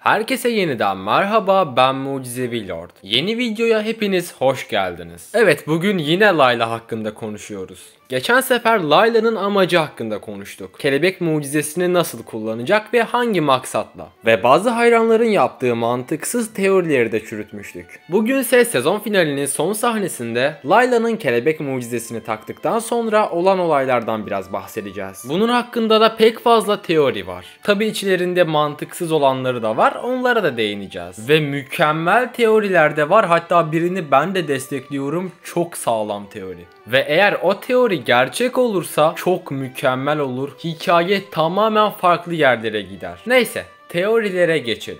Herkese yeniden merhaba, ben Mucizevi Lord. Yeni videoya hepiniz hoş geldiniz. Evet, bugün yine Layla hakkında konuşuyoruz. Geçen sefer Layla'nın amacı hakkında konuştuk. Kelebek mucizesini nasıl kullanacak ve hangi maksatla? Ve bazı hayranların yaptığı mantıksız teorileri de çürütmüştük. Bugünse sezon finalinin son sahnesinde Layla'nın kelebek mucizesini taktıktan sonra olan olaylardan biraz bahsedeceğiz. Bunun hakkında da pek fazla teori var. Tabi içlerinde mantıksız olanları da var, onlara da değineceğiz. Ve mükemmel teoriler de var, hatta birini ben de destekliyorum, çok sağlam teori. Ve eğer o teori gerçek olursa çok mükemmel olur. Hikaye tamamen farklı yerlere gider. Neyse, teorilere geçelim.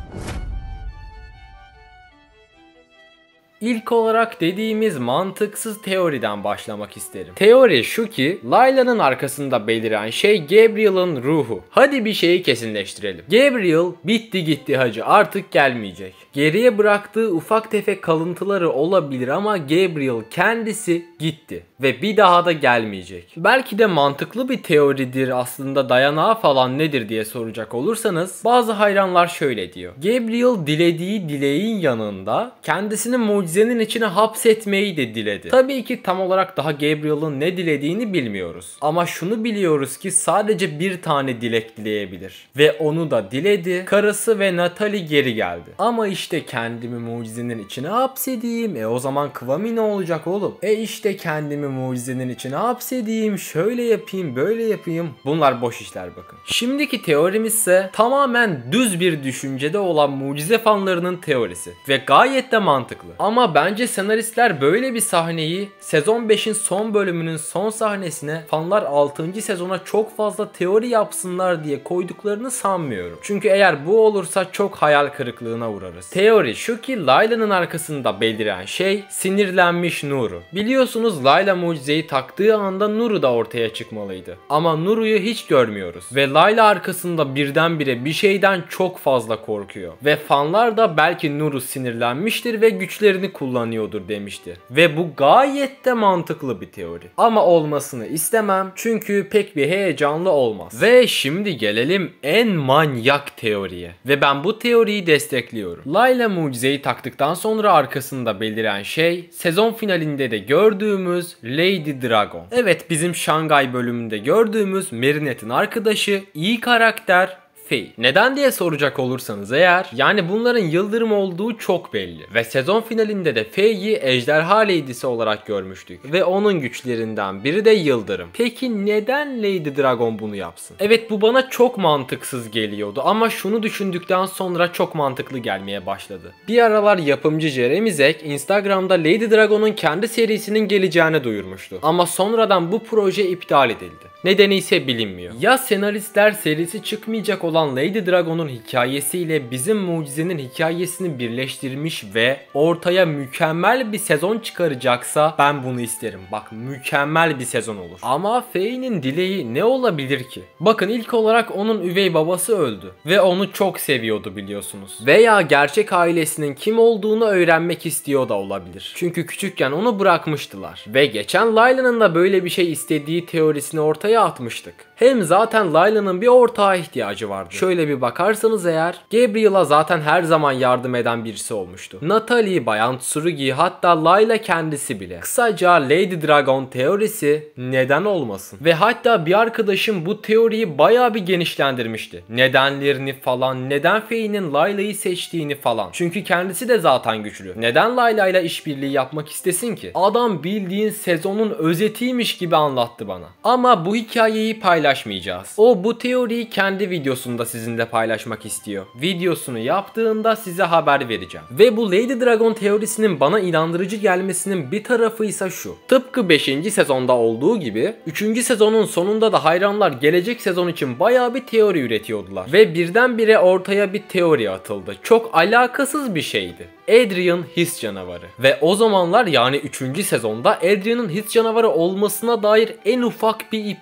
İlk olarak dediğimiz mantıksız teoriden başlamak isterim. Teori şu ki, Layla'nın arkasında beliren şey Gabriel'ın ruhu. Hadi bir şeyi kesinleştirelim. Gabriel bitti gitti hacı, artık gelmeyecek. Geriye bıraktığı ufak tefek kalıntıları olabilir ama Gabriel kendisi gitti ve bir daha da gelmeyecek. Belki de mantıklı bir teoridir, aslında dayanağı falan nedir diye soracak olursanız bazı hayranlar şöyle diyor. Gabriel dilediği dileğin yanında kendisini mucizenin içine hapsetmeyi de diledi. Tabii ki tam olarak daha Gabriel'ın ne dilediğini bilmiyoruz. Ama şunu biliyoruz ki sadece bir tane dilek dileyebilir. Ve onu da diledi. Karısı ve Natalie geri geldi. Ama işte kendimi mucizenin içine hapsedeyim. O zaman Kwame ne olacak oğlum? İşte kendimi mucizenin içine hapsedeyim. Şöyle yapayım, böyle yapayım. Bunlar boş işler bakın. Şimdiki teorimiz ise tamamen düz bir düşüncede olan mucize fanlarının teorisi. Ve gayet de mantıklı. Ama bence senaristler böyle bir sahneyi sezon 5'in son bölümünün son sahnesine fanlar 6. sezona çok fazla teori yapsınlar diye koyduklarını sanmıyorum. Çünkü eğer bu olursa çok hayal kırıklığına uğrarız. Teori şu ki Layla'nın arkasında beliren şey sinirlenmiş Nuru. Biliyorsunuz Layla mucizeyi taktığı anda Nuru da ortaya çıkmalıydı. Ama Nuru'yu hiç görmüyoruz. Ve Layla arkasında birdenbire bir şeyden çok fazla korkuyor. Ve fanlar da belki Nuru sinirlenmiştir ve güçlerini kullanıyordur demiştir. Ve bu gayet de mantıklı bir teori. Ama olmasını istemem çünkü pek bir heyecanlı olmaz. Ve şimdi gelelim en manyak teoriye. Ve ben bu teoriyi destekliyorum. Layla mucizeyi taktıktan sonra arkasında beliren şey sezon finalinde de gördüğümüz Lady Dragon. Evet, bizim Şangay bölümünde gördüğümüz Marinette'in arkadaşı, iyi karakter Faye. Neden diye soracak olursanız eğer, yani bunların yıldırım olduğu çok belli. Ve sezon finalinde de Faye'yi ejderha lady'si olarak görmüştük. Ve onun güçlerinden biri de yıldırım. Peki neden Lady Dragon bunu yapsın? Evet, bu bana çok mantıksız geliyordu ama şunu düşündükten sonra çok mantıklı gelmeye başladı. Bir aralar yapımcı Jeremy Zek Instagram'da Lady Dragon'un kendi serisinin geleceğini duyurmuştu. Ama sonradan bu proje iptal edildi. Nedeni ise bilinmiyor. Ya senaristler serisi çıkmayacak olan Lady Dragon'un hikayesiyle bizim mucizenin hikayesini birleştirmiş ve ortaya mükemmel bir sezon çıkaracaksa ben bunu isterim. Bak, mükemmel bir sezon olur. Ama Faye'nin dileği ne olabilir ki? Bakın, ilk olarak onun üvey babası öldü ve onu çok seviyordu biliyorsunuz. Veya gerçek ailesinin kim olduğunu öğrenmek istiyor da olabilir. Çünkü küçükken onu bırakmıştılar. Ve geçen Layla'nın da böyle bir şey istediği teorisini ortaya atmıştık. Hem zaten Layla'nın bir ortağa ihtiyacı vardı. Şöyle bir bakarsanız eğer, Gabriel'a zaten her zaman yardım eden birisi olmuştu. Natalie, Bayan Tsurugi, hatta Layla kendisi bile. Kısaca Lady Dragon teorisi neden olmasın? Ve hatta bir arkadaşım bu teoriyi bayağı bir genişlendirmişti. Nedenlerini falan, neden Faye'nin Layla'yı seçtiğini falan. Çünkü kendisi de zaten güçlü. Neden Layla'yla işbirliği yapmak istesin ki? Adam bildiğin sezonun özetiymiş gibi anlattı bana. Ama bu hikayeyi paylaşmayacağız. O bu teoriyi kendi videosunda sizinle paylaşmak istiyor. Videosunu yaptığında size haber vereceğim. Ve bu Lady Dragon teorisinin bana inandırıcı gelmesinin bir tarafı ise şu. Tıpkı 5. sezonda olduğu gibi 3. sezonun sonunda da hayranlar gelecek sezon için bayağı bir teori üretiyordular. Ve birdenbire ortaya bir teori atıldı. Çok alakasız bir şeydi. Adrian his canavarı. Ve o zamanlar, yani 3. sezonda Adrian'ın his canavarı olmasına dair en ufak bir ipucu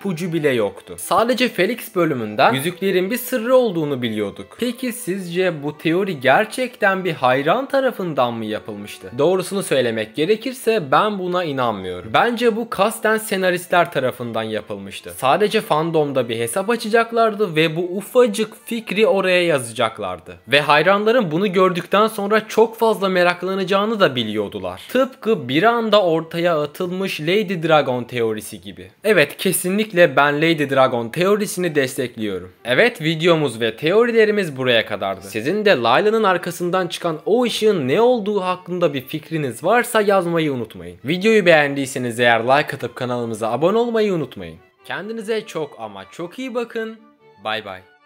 ipucu bile yoktu. Sadece Felix bölümünden yüzüklerin bir sırrı olduğunu biliyorduk. Peki sizce bu teori gerçekten bir hayran tarafından mı yapılmıştı? Doğrusunu söylemek gerekirse ben buna inanmıyorum. Bence bu kasten senaristler tarafından yapılmıştı. Sadece fandomda bir hesap açacaklardı ve bu ufacık fikri oraya yazacaklardı. Ve hayranların bunu gördükten sonra çok fazla meraklanacağını da biliyordular. Tıpkı bir anda ortaya atılmış Lady Dragon teorisi gibi. Evet, kesinlikle ben Lady Dragon teorisini destekliyorum. Evet, videomuz ve teorilerimiz buraya kadardı. Sizin de Layla'nın arkasından çıkan o ışığın ne olduğu hakkında bir fikriniz varsa yazmayı unutmayın. Videoyu beğendiyseniz eğer like atıp kanalımıza abone olmayı unutmayın. Kendinize çok ama çok iyi bakın. Bay bay.